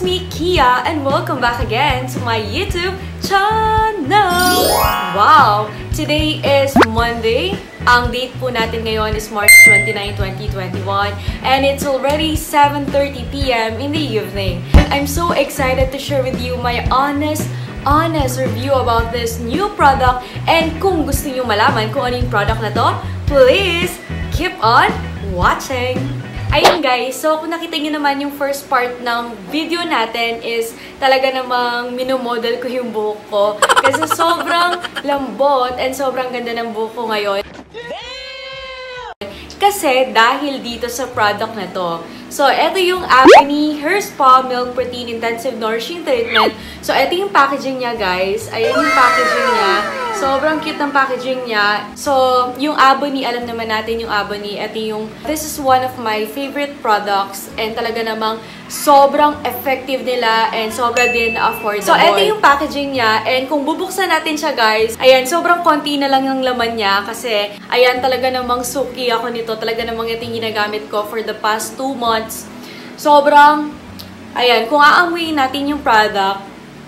me, Kia, and welcome back again to my YouTube channel! Wow! Today is Monday. Ang date po natin ngayon is March 29, 2021, and it's already 7:30 p.m. in the evening. I'm so excited to share with you my honest review about this new product, and kung gusto niyo malaman kung ano yung product na to, please keep on watching! Ayun guys, so kung nakita niyo naman yung first part ng video natin is talaga namang minomodel ko yung buhok ko. Kasi sobrang lambot and sobrang ganda ng buhok ko ngayon. Kasi dahil dito sa product na to. So, ito yung Aveni Hair Spa Milk Protein Intensive Nourishing Treatment. So, ito yung packaging niya, guys. Ayan yung packaging niya. Sobrang cute ng packaging niya. So, yung Aveni, alam naman natin yung Aveni. This is one of my favorite products. And talaga namang sobrang effective nila and sobra din affordable. So, ito yung packaging niya. And kung bubuksan natin siya, guys, ayan, sobrang konti na lang yung laman niya. Kasi, ayan, talaga namang suki ako nito. Talaga namang ito yung ginagamit ko for the past 2 months. Sobrang, ayan, kung aamuyin natin yung product,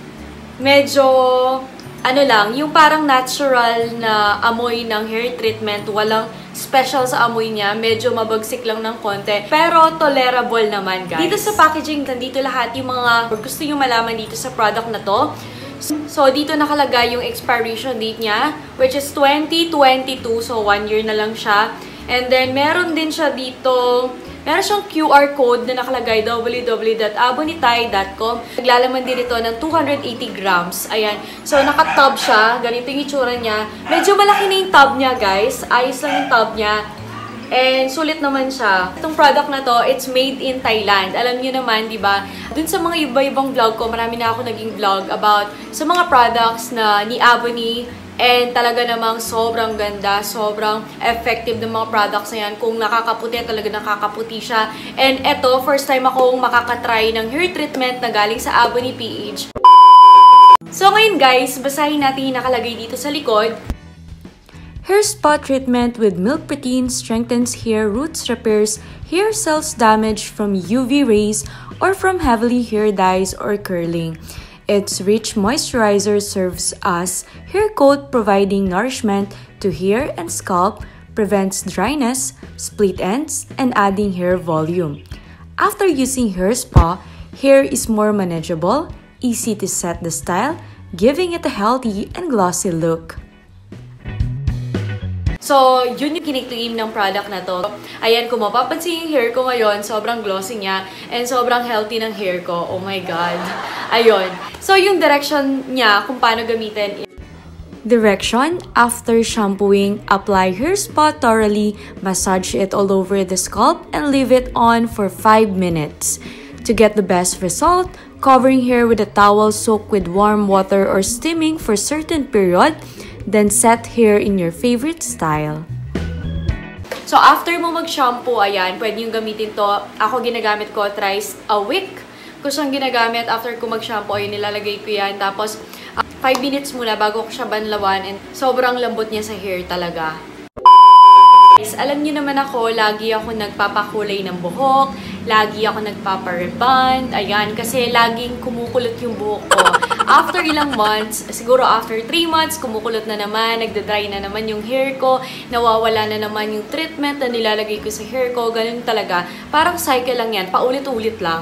medyo, ano lang, yung parang natural na amoy ng hair treatment, walang special sa amoy niya, medyo mabagsik lang ng konti, pero tolerable naman, guys. Dito sa packaging, nandito lahat yung mga gusto nyo malaman dito sa product na to. So, dito nakalagay yung expiration date niya, which is 2022, so 1 year na lang siya. And then, meron din siya dito, meron siyang QR code na nakalagay www.abonitay.com. Naglalaman din ito ng 280 grams. Ayan. So, naka-tub siya. Ganito yung itsura niya. Medyo malaki na yung tub niya, guys. Ayos lang yung tub niya. And sulit naman siya. Itong product na to, it's made in Thailand. Alam niyo naman, di ba? Dun sa mga iba-ibang vlog ko, marami na ako naging vlog about sa mga products na ni Aveni. And talaga namang sobrang ganda, sobrang effective ng mga products na yan. Kung nakakaputi, talaga nakakaputi siya. And eto, first time akong makakatry ng hair treatment na galing sa Aveni PH. So ngayon guys, basahin natin yung nakalagay dito sa likod. Hair spa treatment with milk protein strengthens hair roots, repairs hair cells damaged from UV rays or from heavily hair dyes or curling. Its rich moisturizer serves as hair coat, providing nourishment to hair and scalp, prevents dryness, split ends, and adding hair volume. After using Hair Spa, hair is more manageable, easy to set the style, giving it a healthy and glossy look. So, yun yung kinikleim ng product na to. Ayan, kung mapapansin yung hair ko ngayon, sobrang glossy niya and sobrang healthy ng hair ko. Oh my God. Ayun. So, yung direction niya kung paano gamitin. Direction: after shampooing, apply Hair Spa thoroughly, massage it all over the scalp, and leave it on for 5 minutes. To get the best result, covering hair with a towel soaked with warm water or steaming for a certain period, then set hair in your favorite style. So, after mo mag-shampoo, ayan, pwede yung gamitin to. Ako ginagamit ko thrice a week. Kung siyang ginagamit, after ko mag-shampoo, ayun, nilalagay ko yan. Tapos, 5 minutes muna bago ko siya banlawan. And sobrang lambot niya sa hair talaga. Guys, alam niyo naman ako, lagi ako nagpapakulay ng buhok. Lagi ako nagpaparebond. Ayan, kasi laging kumukulot yung buhok ko. After ilang months, siguro after 3 months, kumukulot na naman, nagda-dry na naman yung hair ko, nawawala na naman yung treatment na nilalagay ko sa hair ko, ganun talaga. Parang cycle lang yan, paulit-ulit lang.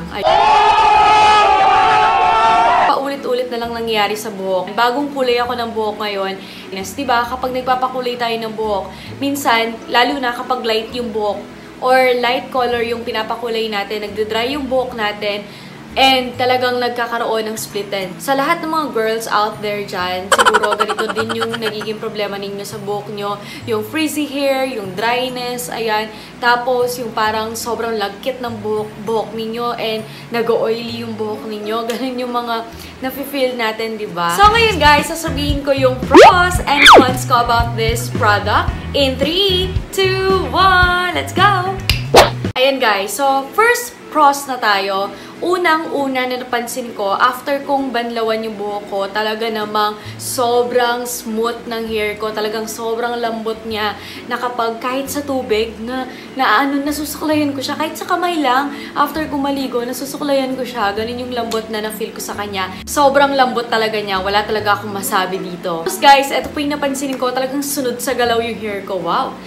Paulit-ulit na lang nangyayari sa buhok. Bagong kulay ako ng buhok ngayon. Diba, kapag nagpapakulay tayo ng buhok, minsan, lalo na kapag light yung buhok, or light color yung pinapakulay natin, nagda-dry yung buhok natin, and talagang nagkakaroon ng split end. Sa lahat ng mga girls out there dyan, siguro ganito din yung nagiging problema ninyo sa buhok nyo. Yung frizzy hair, yung dryness, ayan. Tapos yung parang sobrang lagkit ng buhok ninyo and nag-oily yung buhok ninyo. Ganun yung mga nafe-feel natin, diba? So ngayon guys, sasabihin ko yung pros and cons ko about this product. In 3, 2, 1, let's go! Ayan guys, so first pros na tayo. Unang-una na napansin ko, after kong banlawan yung buhok ko, talaga namang sobrang smooth ng hair ko. Talagang sobrang lambot niya na kapag kahit sa tubig, nasusuklayan ko siya. Kahit sa kamay lang, after kong maligo, nasusuklayan ko siya. Ganun yung lambot na na-feel ko sa kanya. Sobrang lambot talaga niya. Wala talaga akong masabi dito. Tapos guys, eto po yung napansin ko, talagang sunod sa galaw yung hair ko. Wow!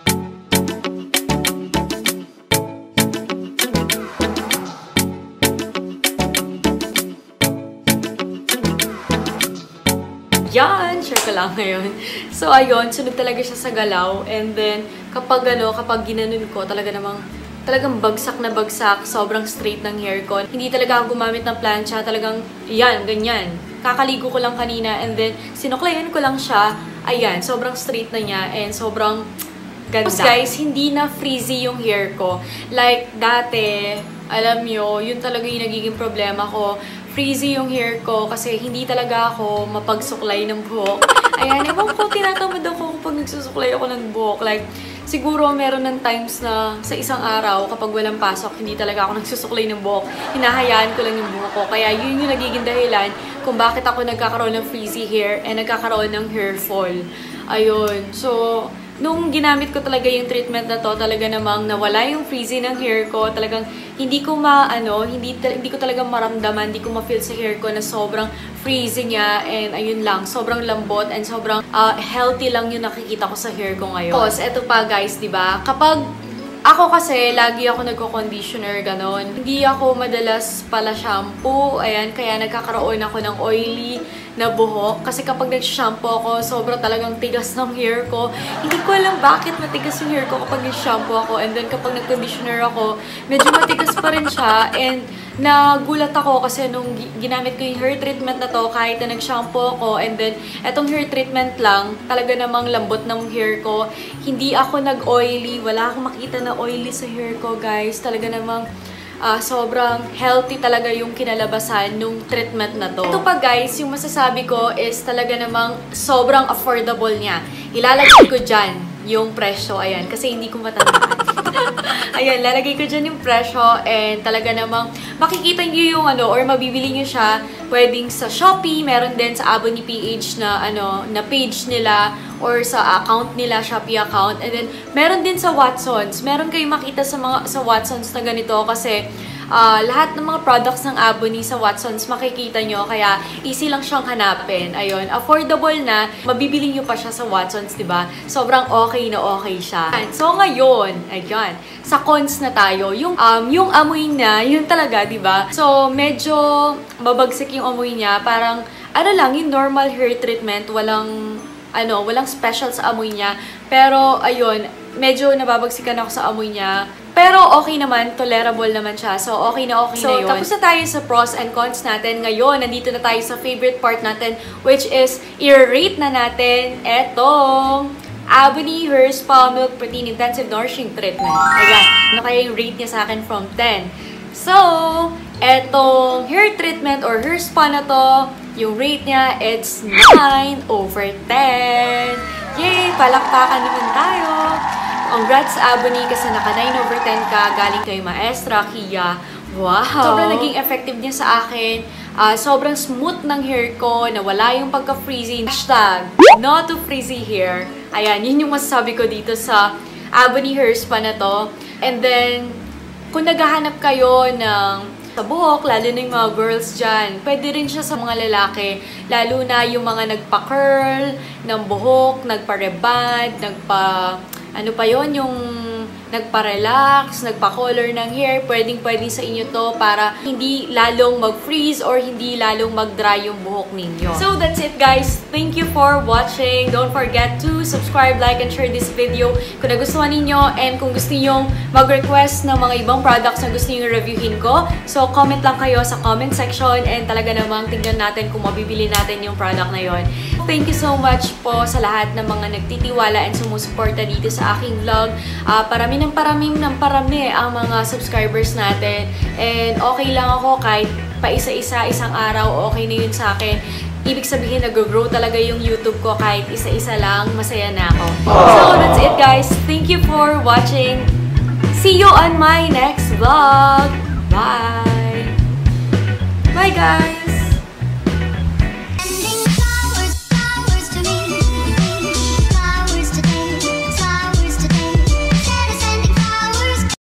Yan! Share ko lang ngayon. So, ayun. Sunod talaga siya sa galaw. And then, kapag ginanon ko, talagang bagsak na bagsak. Sobrang straight ng hair ko. Hindi talaga ako gumamit ng plancha. Talagang, yan, ganyan. Kakaligo ko lang kanina. And then, sinuklayan ko lang siya. Ayan, sobrang straight na niya. And sobrang ganda. Tapos guys, hindi na frizzy yung hair ko. Like, dati, alam nyo, yun talaga yung nagiging problema ko. Frizzy yung hair ko kasi hindi talaga ako mapagsuklay ng buhok. Ayan, ewan ko, tinatamad ako kapag nagsusuklay ako ng buhok. Like, siguro meron ng times na sa isang araw, kapag walang pasok, hindi talaga ako nagsusuklay ng buhok. Hinahayaan ko lang yung buhok ko. Kaya yun yung nagiging dahilan kung bakit ako nagkakaroon ng frizzy hair and nagkakaroon ng hair fall. Ayun. So, nung ginamit ko talaga yung treatment na to, talaga namang nawala yung frizzy ng hair ko. Talagang hindi ko hindi ko talaga maramdaman, hindi ko ma-feel sa hair ko na sobrang frizzy niya. And ayun lang, sobrang lambot and sobrang healthy lang yung nakikita ko sa hair ko ngayon. Tapos, eto pa guys, diba? Kapag ako kasi, lagi ako nagko-conditioner, ganon. Hindi ako madalas pala shampoo. Ayan, kaya nagkakaroon ako ng oily na buhok. Kasi kapag nag-shampoo ako, sobrang talagang tigas ng hair ko. Hindi ko alam bakit matigas yung hair ko kapag nag-shampoo ako. And then kapag nag-conditioner ako, medyo matigas pa rin siya. And nagulat ako kasi nung ginamit ko yung hair treatment na to, kahit na nag-shampoo ako, and then etong hair treatment lang, talaga namang lambot ng hair ko. Hindi ako nag-oily. Wala akong makita na oily sa hair ko, guys. Talaga namang sobrang healthy talaga yung kinalabasan nung treatment na to. Ito pa guys, yung masasabi ko is talaga namang sobrang affordable niya. Ilalagay ko dyan yung presyo, ayan, kasi hindi ko matandaan. Ayan, lalagay ko dyan yung presyo and talaga namang makikita nyo yung or mabibili nyo siya pwedeng sa Shopee, meron din sa Abony PH na na page nila or sa account nila, Shopee account. And then meron din sa Watsons. Meron kayong makita sa Watsons na ganito kasi lahat ng mga products ng Abony sa Watsons makikita nyo, kaya easy lang siyang hanapin. Ayun, affordable na, mabibili nyo pa siya sa Watsons, diba? Sobrang okay na okay siya. So ngayon, ayun, sa cons na tayo, yung amoy niya, yun talaga, diba? So medyo mabagsik yung amoy niya, parang lang, yung normal hair treatment, walang special sa amoy niya. Pero ayun, medyo nababagsikan ako sa amoy niya. Pero okay naman, tolerable naman siya. So, okay na yun. So, tapos na tayo sa pros and cons natin. Ngayon, nandito na tayo sa favorite part natin, which is, i-rate na natin etong Abony Hair Spa Milk Protein Intensive Nourishing Treatment. Ayan, ano kaya yung rate niya sa akin from 10? So, etong hair treatment or hair spa na to, yung rate niya, it's 9/10. Yay! Palakpakan naman tayo! Congrats, Abony, kasi naka 9/10 ka, galing kay Maestra Kia. Wow! Sobrang naging effective niya sa akin. Sobrang smooth ng hair ko, nawala yung pagka-frizzy. Hashtag, no to frizzy hair. Ayan, yun yung masasabi ko dito sa Abony Hair Spa na to. And then, kung naghahanap kayo ng sa buhok, lalo na yung mga girls dyan, pwede rin siya sa mga lalaki. Lalo na yung mga nagpa-curl ng buhok, nagpa-reband, yung nagpa-relax, nagpa-color ng hair, pwedeng-pwede sa inyo to para hindi lalong mag-freeze or hindi lalong mag-dry yung buhok ninyo. So that's it guys. Thank you for watching. Don't forget to subscribe, like, and share this video kung nagustuhan ninyo, and kung gusto niyo mag-request ng mga ibang products na gusto niyo reviewin ko. So comment lang kayo sa comment section and talaga namang tingnan natin kung mabibili natin yung product na yon. Thank you so much po sa lahat ng mga nagtitiwala and sumusuporta dito sa aking vlog. Parami ang mga subscribers natin. And okay lang ako kahit pa isa-isa, isang araw, okay na yun sa akin. Ibig sabihin, nag-grow talaga yung YouTube ko kahit isa-isa lang, masaya na ako. So, that's it guys. Thank you for watching. See you on my next vlog! Bye! Bye, guys!